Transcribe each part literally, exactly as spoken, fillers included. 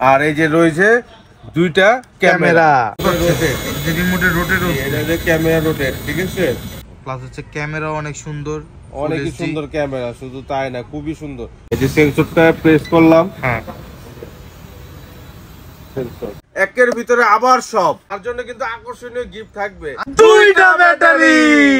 আর এই যে রয়েছে দুইটা ক্যামেরা, রিমোটে রোটেট এটা যে ক্যামেরা রোটেট, ঠিক আছে। প্লাস হচ্ছে ক্যামেরা অনেক সুন্দর, অনেক সুন্দর ক্যামেরা, শুধু তাই না খুবই সুন্দর। এই যে সেন্সরটা প্রেস করলাম, হ্যাঁ সেন্সর একের ভিতরে আবার সব। তার জন্য কিন্তু আকর্ষণীয় গিফট থাকবে, দুইটা ব্যাটারি।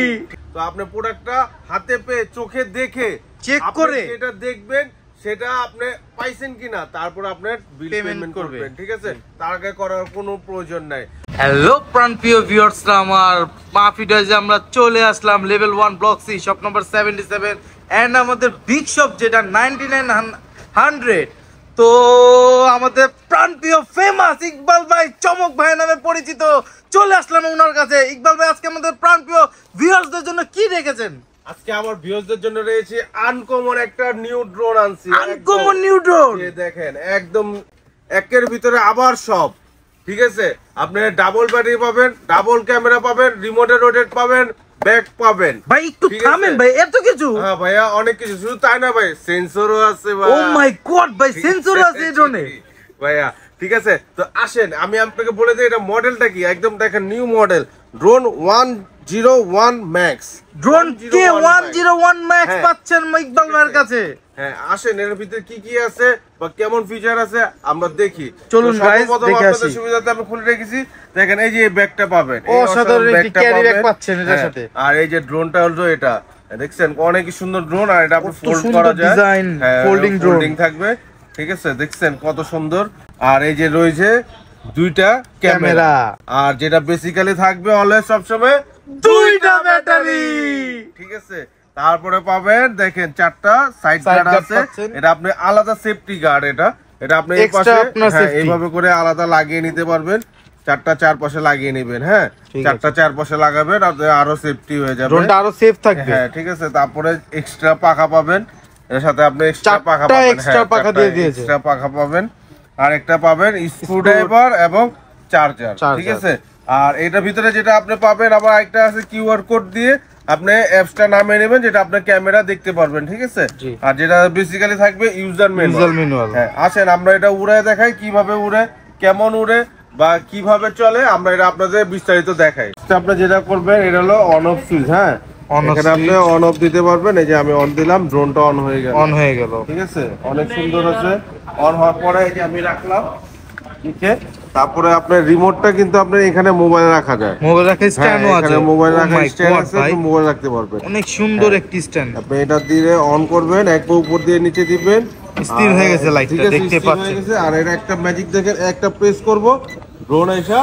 তো আপনি প্রোডাক্টটা হাতে পেয়ে চোখে দেখে চেক করে এটা দেখবেন সেটা আপনি পাইছেন কিনা, তারপর আপনার বিল পেমেন্ট করবেন, ঠিক আছে। তার আগে করার কোনো প্রয়োজন নাই। হ্যালো প্রাণপ্রিয় ভিউয়ার্সরা, আমার মাফি ডয়েজে আমরা চলে আসলাম level one block C shop number seventy seven and আমাদের বিগ শপ যেটা নাইনটি নাইন হান্ড্রেড। তো আমাদের প্রাণপ্রিয় ফেমাস ইকবাল ভাই, চমক ভাই নামে পরিচিত, চলে আসলাম ওনার কাছে। ইকবাল ভাই, আজকে আমাদের প্রাণপ্রিয় ভিউয়ার্সদের জন্য কি রেখেছেন? আজকে আমার ভিউয়ারদের জন্য রয়েছে আনকমন একটা নিউ ড্রোন আনছি। আনকমন নিউ ড্রোন, এই দেখেন একদম একের ভিতরে আবার সব, ঠিক আছে। আপনি ডাবল ব্যাটারি পাবেন, ডাবল ক্যামেরা পাবেন, রিমোটে রোটেট পাবেন, ব্যাক পাবেন। ভাই একটু থামেন ভাই, এত কিছু? হ্যাঁ ভাইয়া, অনেক কিছু, শুধু তাই না ভাই, সেন্সরও আছে ভাই। ও মাই গড ভাই, সেন্সরও আছে এই ড্রোনে ভাইয়া, ঠিক আছে। তো আসেন আমি আপনাকে বলে দিই এটা মডেলটা কি। একদম দেখেন new model drone one zero one max, drone K one zero one max পাচ্ছেন ইকবাল ভাইয়ের কাছে। হ্যাঁ আসেন, এর ভিতরে কি কি আছে বা কেমন ফিচার আছে আমরা দেখি। চলুন গাইস, দেখে আসি। আপনাদের সুবিধাতে আমি খুলে রেখেছি, দেখেন এই যে এই ব্যাগটা পাবেন, অসাধারণ একটি ক্যারি ব্যাগ পাচ্ছেন এটার সাথে। আর এই যে ড্রোনটা হলো এটা, দেখছেন অনেক সুন্দর ড্রোন। আর এটা আপনি ফোল্ড করা যায়, ডিজাইন ফোল্ডিং ড্রোন থাকবে, ঠিক আছে। দেখছেন কত সুন্দর। আর এই যে রয়েছে দুইটা ক্যামেরা, আর যেটা বেসিক্যালি থাকবে অলওয়েজ সবসময় দুইটা ব্যাটারি, ঠিক আছে। তারপরে পাবেন দেখেন চারটা সাইড গার্ড আছে, এটা আপনি আলাদা সেফটি গার্ড, এটা এটা আপনি এই পাশে এইভাবে করে আলাদা লাগিয়ে নিতে পারবেন। চারটা চারপাশে লাগিয়ে নেবেন, হ্যাঁ চারটা চারপাশে লাগাবেন, আরো সেফটি হয়ে যাবে, ড্রোনটা আরো সেফ থাকবে, হ্যাঁ ঠিক আছে। তারপরে এক্সট্রা পাখা পাবেন, এর সাথে আপনি এক্সট্রা পাখা পাবেন, এক্সট্রা পাখা দিয়ে দিয়েছে, এক্সট্রা পাখা পাবেন। আর একটা পাবেন স্ক্রুড্রাইভার এবং চার্জার, ঠিক আছে। আর এটার ভিতরে যেটা আপনি পাবেন আবার একটা আছে কিউআর কোড দিয়ে আপনি অ্যাপসটা নামিয়ে নেবেন, যেটা আপনার ক্যামেরা দেখতে পারবেন, ঠিক আছে। আর যেটা বেসিক্যালি থাকবে ইউজার ম্যানুয়াল। হ্যাঁ আসেন আমরা এটা উড়ে দেখাই, কিভাবে উড়ে, কেমন উড়ে বা কিভাবে চলে, আমরা এটা আপনাদের বিস্তারিত দেখাই। আপনি যেটা করবেন এটা হলো অন অফ সুইচ, হ্যাঁ এখানে আপনি অন অফ দিতে পারবেন। এই যে আমি অন দিলাম, ড্রোনটা অন হয়ে গেল, অন হয়ে গেল, ঠিক আছে। অনেক সুন্দর আছে। অন হওয়ার পরে এই যে আমি রাখলাম, ঠিক আছে। তারপরে আপনার রিমোটটা কিন্তু আপনার এখানে মোবাইল রাখা যায়, মোবাইল রাখার স্ট্যান্ডও আছে, এখানে মোবাইল রাখার স্ট্যান্ড আছে, আপনি মোবাইল রাখতে পারবেন। অনেক সুন্দর একটি স্ট্যান্ড। আপনি এটা দিয়ে অন করবেন, এক পা উপর দিয়ে নিচে দিবেন, স্থির হয়ে গেছে লাইটটা, দেখতে পাচ্ছেন। আর এটা একটা ম্যাজিক দেখেন, একটা প্রেস করব ড্রোন এসে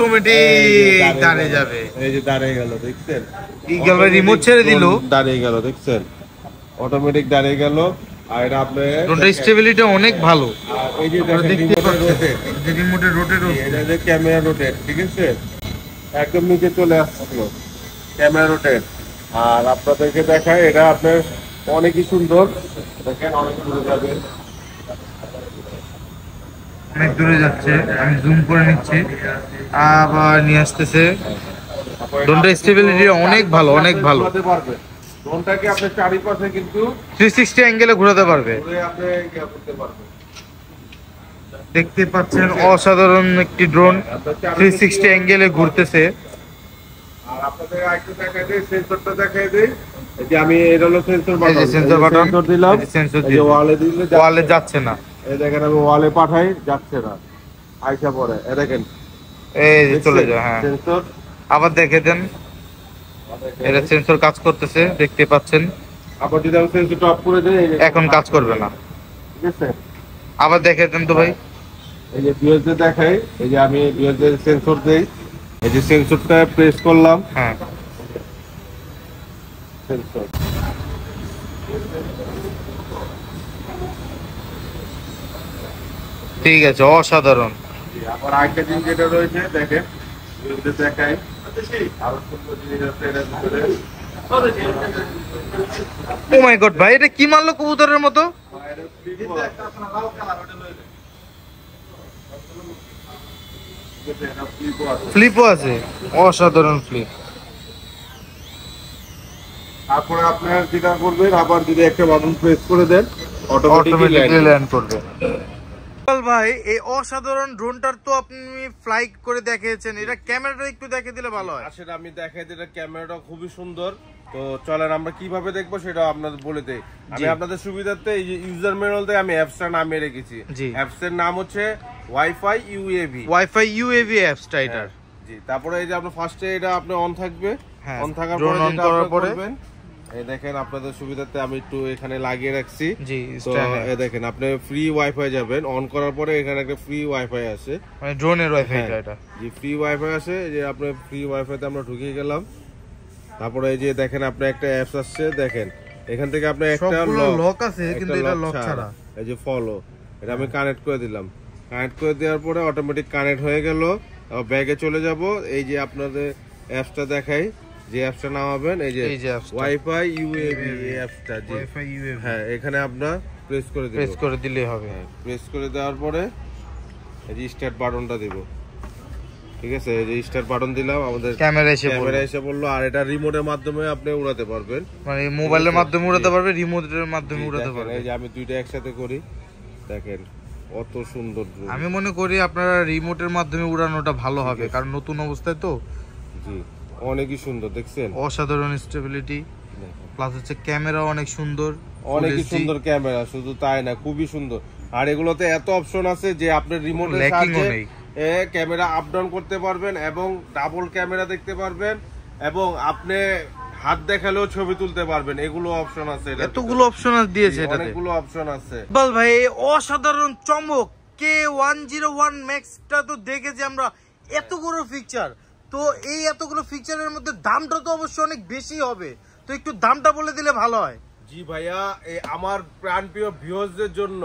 অটোমেটিক দাঁড়িয়ে যাবে। এই যে দাঁড়িয়ে গেল, দেখছেন। ইকবাল ভাই রিমোট ছেড়ে দিল, দাঁড়িয়ে গেল, দেখছেন অটোমেটিক দাঁড়িয়ে গেল। আর এটা আপনার ড্রোনটা স্টেবিলিটি অনেক ভালো। এই যে দেখতে পাচ্ছেন রিমোটে রোটেট, এটা যে ক্যামেরা রোটেট, ঠিক আছে। একদম নিচে চলে আসলো ক্যামেরা রোটেট। আর আপনাদেরকে দেখায় এটা আপনার অনেকই সুন্দর, দেখেন অনেক দূরে যাবে, অনেক দূরে যাচ্ছে। আমি জুম করে নিচ্ছি, আবার নিয়ে আসতেছে। ড্রোনটা স্টেবিলিটি অনেক ভালো, অনেক ভালো। ড্রোনটাকে আপনি চারিপাশে কিন্তু থ্রি সিক্সটি অ্যাঙ্গেলে ঘোরাতে পারবে, ঘুরে আপনি ইয়া করতে পারবেন। দেখতে পাচ্ছেন অসাধারণ একটি ড্রোন, থ্রি সিক্সটি অ্যাঙ্গেলে ঘুরতেছে। আর আপনাদের আরেকটু দেখাই দেই, সেন্সরটা দেখাই দেই। এই যে আমি এটা হলো সেন্সর বাটন, এই যে সেন্সর বাটন সেন্সর দিলাম, সেন্সর দিয়ে ওয়ালে দিলে ওয়ালে যাচ্ছে না। এই দেখেন আমি ওয়ালে পাঠাই, যাচ্ছে না, আইসা পড়ে, এই দেখেন এই যে চলে যায়। হ্যাঁ সেন্সর আবার দেখে দেন, এটা সেন্সর কাজ করতেছে, দেখতে পাচ্ছেন। আবার যদি আমি সেন্সরটা অফ করে দেই, এখন কাজ করবে না, ঠিক আছে। আবার দেখে দেন তো ভাই, এই যে বিএসডি দেখাই, এই যে আমি বিএসডি সেন্সর দেই, এই যে সেন্সরটা প্রেস করলাম, হ্যাঁ সেন্সর ঠিক আছে, অসাধারণ। আবার আরেকটা জিনিস যেটা রয়েছে দেখেন, বিএসডি দেখাই, আরো সুন্দর জিনিস আছে এর ভিতরে। ও মাই গড ভাই, এটা কি মারলো কবুতরের মতো? ফ্লিপও আছে, অসাধারণ ফ্লিপ। তারপরে আপনার যেটা করবেন, আবার যদি একটা বাটন প্রেস করে দেন অটোমেটিক্যালি ল্যান্ড করবে। ভাই এই অসাধারণ ড্রোনটার তো আপনি ফ্লাই করে দেখিয়েছেন, এটা ক্যামেরাটা একটু দেখিয়ে দিলে ভালো হয়। আসলে আমি দেখাই দিই, ক্যামেরাটা খুবই সুন্দর। তো চলেন আমরা কিভাবে দেখবো সেটা আপনাদের বলে দেই। আমি আপনাদের সুবিধার্থে এই যে ইউজার ম্যানুয়াল থেকে আমি অ্যাপসটা নামিয়ে রেখেছি। অ্যাপসের নাম হচ্ছে ওয়াইফাই ইউএভি। ওয়াইফাই ইউএভি অ্যাপসটা এটা। জি, তারপরে এই যে আপনার ফার্স্টে এটা আপনি অন থাকবে, অন থাকার পরে যেটা আপনি করবেন এই দেখেন আপনাদের সুবিধার্থে আমি একটু এখানে লাগিয়ে রাখছি। জি, তো এই দেখেন আপনি ফ্রি ওয়াইফাই যাবেন, অন করার পরে এখানে একটা ফ্রি ওয়াইফাই আসে, মানে ড্রোনের ওয়াইফাইটা এটা। জি, ফ্রি ওয়াইফাই আসে, যে আপনি ফ্রি ওয়াইফাইতে আমরা ঢুকে গেলাম। তারপরে এই যে দেখেন আপনি একটা অ্যাপস আসছে, দেখেন এখান থেকে আপনি একটা লক আছে কিন্তু এটা লক ছাড়া, এই যে ফলো, এটা আমি কানেক্ট করে দিলাম। কানেক্ট করে দেওয়ার পরে অটোমেটিক কানেক্ট হয়ে গেল। ব্যাগে চলে যাব, এই যে আপনাদের অ্যাপসটা দেখাই, যে অ্যাপসটা নামাবেন এই যে ওয়াইফাই ইউএভি অ্যাপসটা। জি, ওয়াইফাই ইউএভি, হ্যাঁ এখানে আপনারা প্রেস করে দিবেন, প্রেস করে দিলেই হবে। প্রেস করে দেওয়ার পরে এই যে স্টার্ট বাটনটা দিব, ঠিক আছে? এই যে স্টার্ট বাটন দিলাম, আমাদের ক্যামেরা এসে ক্যামেরা এসে বললো। আর এটা রিমোটের মাধ্যমে আপনি উড়াতে পারবেন, মানে মোবাইলের মাধ্যমে উড়াতে পারবেন, রিমোটের মাধ্যমে উড়াতে পারবেন। এই যে আমি দুইটা একসাথে করি, দেখেন কত সুন্দর। আমি মনে করি আপনারা রিমোটের মাধ্যমে উড়ানোটা ভালো হবে, কারণ নতুন অবস্থায় তো। জি, অনেকই সুন্দর, দেখছেন অসাধারণ স্টেবিলিটি, প্লাস হচ্ছে ক্যামেরা অনেক সুন্দর, অনেকই সুন্দর ক্যামেরা। শুধু তাই না, খুবই সুন্দর। আর এগুলোতে এত অপশন আছে যে আপনি রিমোটের সাহায্যে এ ক্যামেরা আপ ডাউন করতে পারবেন, এবং ডাবল ক্যামেরা দেখতে পারবেন, এবং আপনি হাত দেখালেও ছবি তুলতে পারবেন। এগুলো অপশন আছে, এতগুলো অপশন দিয়েছে, অনেকগুলো অপশন আছে। বল ভাই অসাধারণ চমক কে ওয়ান জিরো ওয়ান ম্যাক্সটা তো দেখেছি আমরা, এতগুলো ফিচার। তো এই এতগুলো ফিচারের মধ্যে দামটা তো অবশ্যই অনেক বেশি হবে, তো একটু দামটা বলে দিলে ভালো হয়। জি ভাইয়া, এই আমার প্রাণপ্রিয় ভিউয়ার্সদের জন্য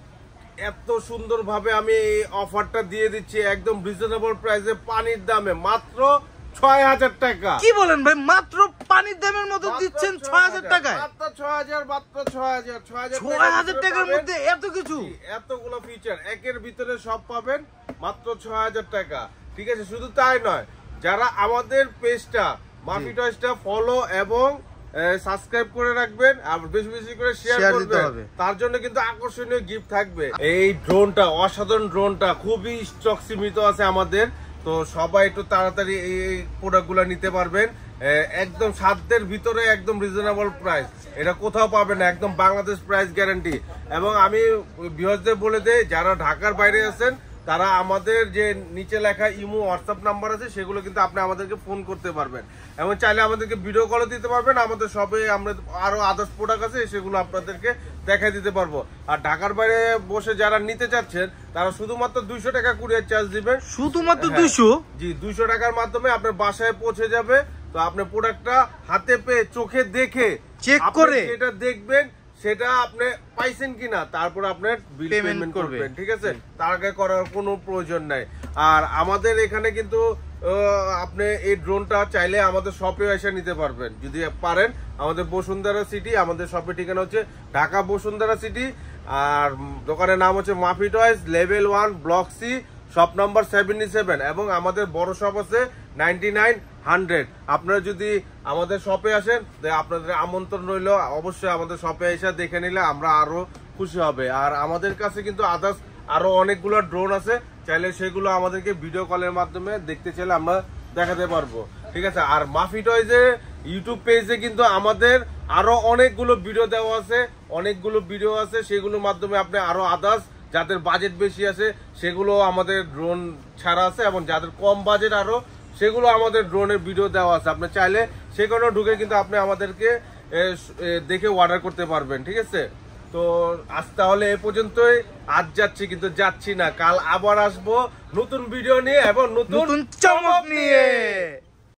এত সুন্দর ভাবে আমি এই অফারটা দিয়ে দিচ্ছি, একদম রিজনেবল প্রাইসে, পানির দামে, মাত্র ছয় হাজার টাকা। কি বলেন ভাই, মাত্র পানির দামের মতো দিচ্ছেন ছয় হাজার টাকায়? মাত্র ছয় হাজার, মাত্র ছয় হাজার, ছয় হাজার টাকার মধ্যে এত কিছু, এতগুলো ফিচার একের ভিতরে সব পাবেন মাত্র ছয় হাজার টাকা। ঠিক আছে, শুধু তাই নয়, যারা আমাদের পেজটা মাফি টয়সটা ফলো এবং সাবস্ক্রাইব করে রাখবেন, আর বেশি বেশি করে শেয়ার করবেন, তার জন্য কিন্তু আকর্ষণীয় গিফট থাকবে। এই ড্রোনটা, অসাধারণ ড্রোনটা খুবই স্টক সীমিত আছে আমাদের, তো সবাই একটু তাড়াতাড়ি এই প্রোডাক্টগুলো নিতে পারবেন একদম সাধ্যের ভিতরে, একদম রিজনেবল প্রাইস। এটা কোথাও পাবেন না, একদম বাংলাদেশ প্রাইস গ্যারান্টি। এবং আমি ভিউয়ারদের বলে দেই, যারা ঢাকার বাইরে আছেন তারা আমাদের যে নিচে লেখা ইমো হোয়াটসঅ্যাপ নাম্বার আছে, সেগুলো কিন্তু আপনি আমাদেরকে ফোন করতে পারবেন, এবং চাইলে আমাদেরকে ভিডিও কলও দিতে পারবেন। আমাদের সবে আমরা আরো আদার্স প্রোডাক্ট আছে, সেগুলো আপনাদেরকে দেখাই দিতে পারবো। আর ঢাকার বাইরে বসে যারা নিতে চাচ্ছেন, তারা শুধুমাত্র দুইশো টাকা কুরিয়ার চার্জ দিবেন, শুধুমাত্র দুইশো। জি, দুইশো টাকার মাধ্যমে আপনার বাসায় পৌঁছে যাবে। তো আপনি প্রোডাক্টটা হাতে পেয়ে চোখে দেখে চেক করে এটা দেখবেন সেটা আপনি পাইছেন কিনা, তারপর আপনার বিল পেমেন্ট করবেন। ঠিক আছে, তার আগে করার কোনো প্রয়োজন নাই। আর আমাদের এখানে কিন্তু আপনি এই ড্রোনটা চাইলে আমাদের শপে এসে নিতে পারবেন, যদি পারেন। আমাদের বসুন্ধরা সিটি, আমাদের শপের ঠিকানা হচ্ছে ঢাকা বসুন্ধরা সিটি, আর দোকানের নাম হচ্ছে Mafi toys, level one, block C, shop number seventy seven, এবং আমাদের বড় শপ আছে নাইনটি নাইন হান্ড্রেড। আপনারা যদি আমাদের শপে আসেন, আপনাদের আমন্ত্রণ রইল, অবশ্যই আমাদের শপে এসে দেখে নিলে আমরা আরো খুশি হবে। আর আমাদের কাছে কিন্তু আদার্স আরো অনেকগুলো ড্রোন আছে, চাইলে সেগুলো আমাদেরকে ভিডিও কলের মাধ্যমে দেখতে চাইলে আমরা দেখাতে পারবো। ঠিক আছে, আর মাফি টয়সের ইউটিউব পেজে কিন্তু আমাদের আরো অনেকগুলো ভিডিও দেওয়া আছে, অনেকগুলো ভিডিও আছে, সেগুলোর মাধ্যমে আপনি আরো আদার্স যাদের বাজেট বেশি আছে সেগুলো আমাদের ড্রোন ছাড়া আছে, এবং যাদের কম বাজেট আরো সেগুলো আমাদের ড্রোনের ভিডিও দেওয়া আছে। আপনি চাইলে সেগুলো ঢুকে কিন্তু আপনি আমাদেরকে দেখে অর্ডার করতে পারবেন। ঠিক আছে, তো আজ তাহলে এ পর্যন্তই। আজ যাচ্ছি, কিন্তু যাচ্ছি না, কাল আবার আসবো নতুন ভিডিও নিয়ে এবং নতুন চমক নিয়ে।